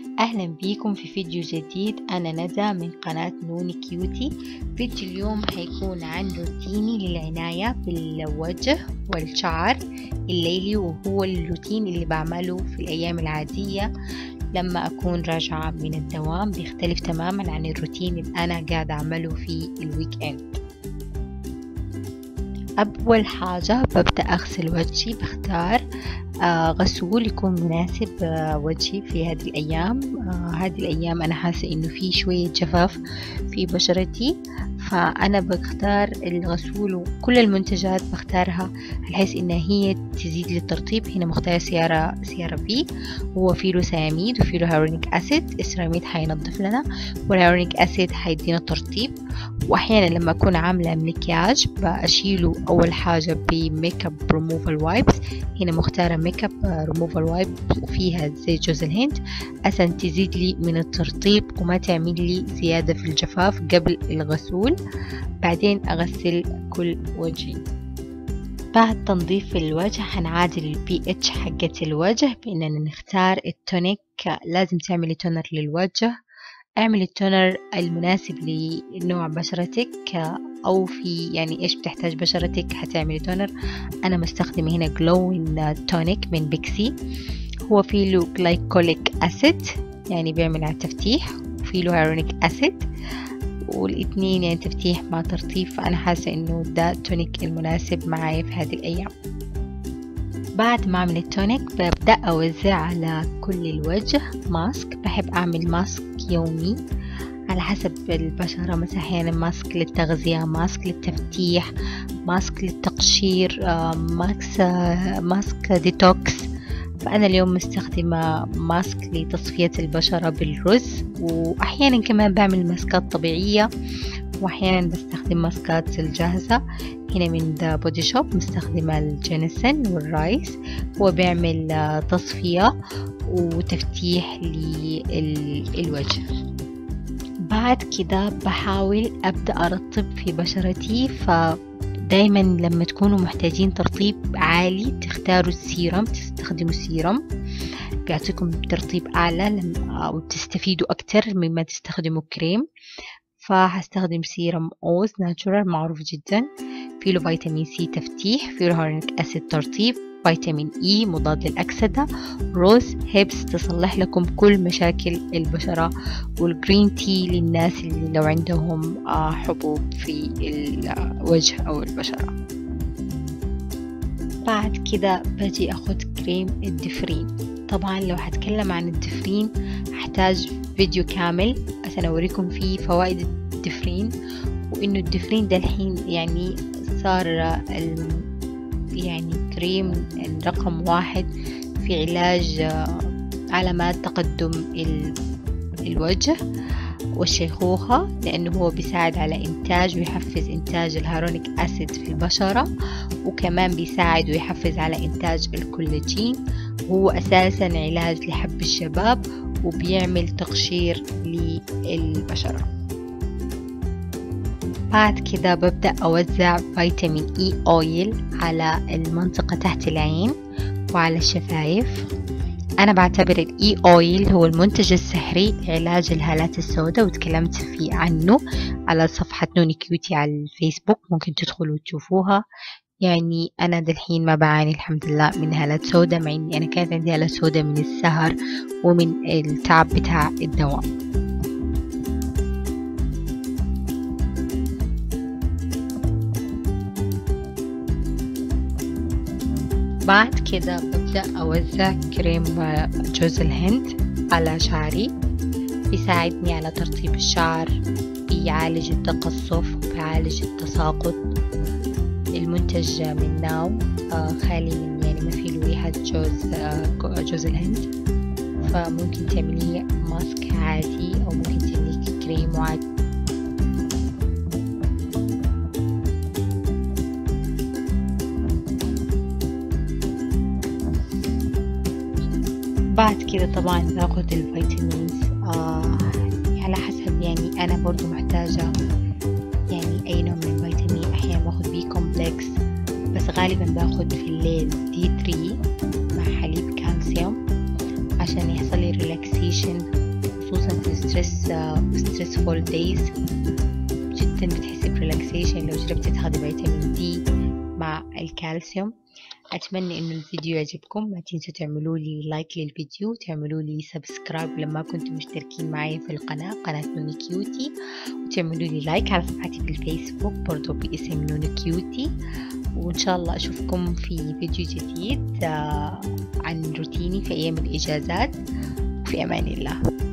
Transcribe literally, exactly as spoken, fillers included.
أهلا بيكم في فيديو جديد. أنا ندى من قناة نوني كيوتي. فيديو اليوم هيكون عن روتيني للعناية بالوجه والشعر الليلي، وهو الروتين اللي بعمله في الأيام العادية لما أكون راجعة من الدوام. بيختلف تماما عن الروتين اللي أنا قاعدة أعمله في الويك إند. أول حاجة ببدأ أغسل وجهي، بختار آه غسول يكون مناسب آه وجهي في هذه الأيام. آه هذه الأيام أنا حاسة إنه في شوية جفاف في بشرتي، فأنا بختار الغسول وكل المنتجات بختارها بحيث إنها هي تزيد لي الترطيب. هنا مختار سيارة سيارة بي، هو فيه له سياميد وفيه له هيالورونيك أسيد. السيراميد حينظف لنا والهيالورونيك أسيد حيدينا ترطيب. وأحيانا لما أكون عاملة مكياج بشيله أول حاجة بميك اب ريموفال وايبس. هنا مختارة ميك اب ريموفال وايب فيها زيت جوز الهند عشان تزيد لي من الترطيب وما تعمل لي زيادة في الجفاف قبل الغسول. بعدين أغسل كل وجهي. بعد تنظيف الوجه هنعادل البي اتش حقة الوجه بأننا نختار التونيك. لازم تعملي تونر للوجه، اعملي التونر المناسب لنوع بشرتك او في يعني ايش بتحتاج بشرتك هتعملي تونر. انا مستخدمه هنا جلوين تونيك من بيكسي، هو فيه له جلايكوليك اسيد يعني بيعمل على التفتيح، وفيه له هيالورونيك اسيد، والاثنين يعني تفتيح مع ترطيب. فانا حاسه انه ده التونيك المناسب معايا في هذه الايام. بعد ما اعمل التونيك ببدأ اوزع على كل الوجه ماسك. بحب اعمل ماسك يومي على حسب البشرة، مثلا احيانا ماسك للتغذية، ماسك للتفتيح، ماسك للتقشير، ماسك ماسك ديتوكس. فانا اليوم مستخدمة ماسك لتصفية البشرة بالرز، واحيانا كمان بعمل ماسكات طبيعية، واحيانا بستخدم ماسكات الجاهزة. هنا من ذا بودي شوب مستخدمة الجينيسن والرايس، هو بيعمل تصفية وتفتيح للوجه. بعد كده بحاول أبدأ أرطب في بشرتي. فدايما لما تكونوا محتاجين ترطيب عالي تختاروا السيرم، تستخدموا السيرم بيعطيكم ترطيب أعلى وتستفيدوا أكتر مما تستخدموا كريم. فهستخدم سيرم أوز ناتشورال معروف جدا، فيه له فيتامين سي تفتيح، فيه له هيالورونيك أسيد ترطيب، فيتامين إي مضاد للأكسدة، روز هيبس تصلح لكم كل مشاكل البشرة، والجرين تي للناس اللي لو عندهم حبوب في الوجه أو البشرة. بعد كده باجي أخد كريم الدفرين. طبعا لو هتكلم عن الدفرين هحتاج فيديو كامل عشان أوريكم فيه فوائد الدفرين، وإنه الدفرين ده الحين يعني صار يعني كريم رقم واحد في علاج علامات تقدم الوجه والشيخوخة، لأنه هو بيساعد على إنتاج ويحفز إنتاج الهيالورونيك أسيد في البشرة، وكمان بيساعد ويحفز على إنتاج الكولاجين. هو أساسا علاج لحب الشباب وبيعمل تقشير للبشرة. بعد كده ببدأ أوزع فيتامين إي أويل على المنطقة تحت العين وعلى الشفايف. أنا بعتبر الإي أويل هو المنتج السحري لعلاج الهالات السوداء، وتكلمت فيه عنه على صفحة نوني كيوتي على الفيسبوك، ممكن تدخلوا تشوفوها. يعني أنا دالحين ما بعاني الحمد لله من هالات سوداء، مع إني أنا كانت عندي هالات سوداء من السهر ومن التعب بتاع الدوام. بعد كده ببدأ أوزع كريم جوز الهند على شعري، بيساعدني على ترطيب الشعر، بيعالج التقصف وبيعالج التساقط. المنتج من ناو خالي من يعني ما فيه له ريحة جوز جوز الهند، فممكن تعمليه ماسك عادي أو ممكن تعمليه كريم عادي. بعد كده طبعا باخد الفيتامينز آه على حسب، يعني أنا برضو محتاجة يعني أي نوع من الفيتامين. أحيانا باخد بي كومبلكس، بس غالبا باخد في الليل دي ثري مع حليب كالسيوم. عشان يحصل لي ريلاكسيشن، خصوصا في ستريس ستريسفول دايز. جدا بتحسي بريلاكسيشن لو جربتي تاخدي فيتامين دي مع الكالسيوم. أتمنى إنه الفيديو يعجبكم. ما تنسوا تعملوا لي لايك للفيديو، تعملوا لي سبسكرايب لما كنتم مشتركين معي في القناة قناة نونو كيوتي، وتعملوا لي لايك على صفحتي في الفيسبوك برضو باسم نونو كيوتي. وإن شاء الله أشوفكم في فيديو جديد عن روتيني في أيام الإجازات. في أمان الله.